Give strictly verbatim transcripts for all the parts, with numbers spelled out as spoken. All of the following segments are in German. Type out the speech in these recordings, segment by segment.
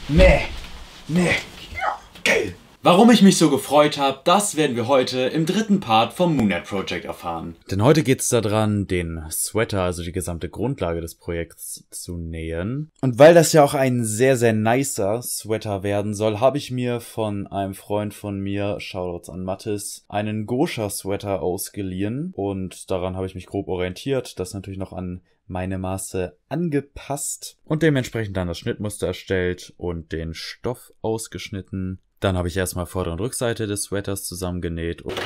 Nee, nee, geil. Warum ich mich so gefreut habe, das werden wir heute im dritten Part vom Moon Knight Project erfahren. Denn heute geht es daran, den Sweater, also die gesamte Grundlage des Projekts, zu nähen. Und weil das ja auch ein sehr, sehr nicer Sweater werden soll, habe ich mir von einem Freund von mir, Shoutouts an Mathis, einen Gosha-Sweater ausgeliehen. Und daran habe ich mich grob orientiert, das natürlich noch an meine Maße angepasst und dementsprechend dann das Schnittmuster erstellt und den Stoff ausgeschnitten. Dann habe ich erstmal Vorder- und Rückseite des Sweaters zusammengenäht und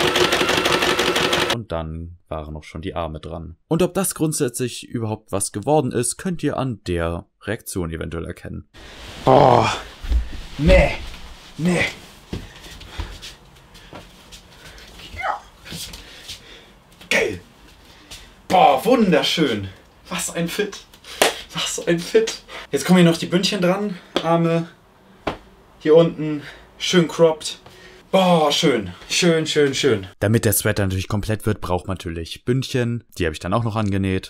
dann waren noch schon die Arme dran. Und ob das grundsätzlich überhaupt was geworden ist, könnt ihr an der Reaktion eventuell erkennen. Oh, nee, nee. Geil. Boah, wunderschön. Was ein Fit. Was ein Fit. Jetzt kommen hier noch die Bündchen dran. Arme. Hier unten. Schön cropped. Boah, schön. Schön, schön, schön. Damit der Sweater natürlich komplett wird, braucht man natürlich Bündchen. Die habe ich dann auch noch angenäht.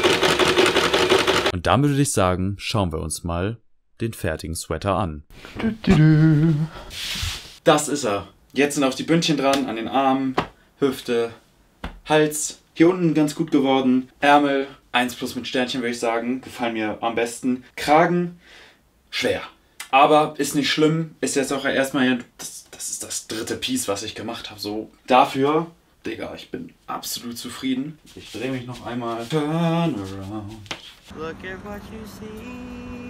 Und damit würde ich sagen, schauen wir uns mal den fertigen Sweater an. Das ist er. Jetzt sind auch die Bündchen dran an den Armen, Hüfte, Hals. Hier unten ganz gut geworden. Ärmel, eins plus mit Sternchen würde ich sagen. Gefallen mir am besten. Kragen, schwer. Aber ist nicht schlimm. Ist jetzt auch erstmal, das, das ist das dritte Piece, was ich gemacht habe. So, dafür, Digga, ich bin absolut zufrieden. Ich drehe mich noch einmal. Turn around. Look at what you see.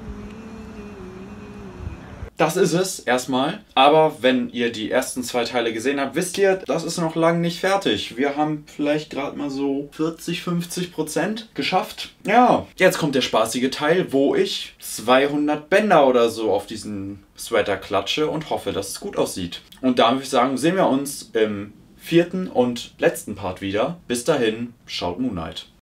Das ist es erstmal, aber wenn ihr die ersten zwei Teile gesehen habt, wisst ihr, das ist noch lange nicht fertig. Wir haben vielleicht gerade mal so vierzig, fünfzig Prozent geschafft. Ja, jetzt kommt der spaßige Teil, wo ich zweihundert Bänder oder so auf diesen Sweater klatsche und hoffe, dass es gut aussieht. Und da würde ich sagen, sehen wir uns im vierten und letzten Part wieder. Bis dahin, schaut Moon Knight.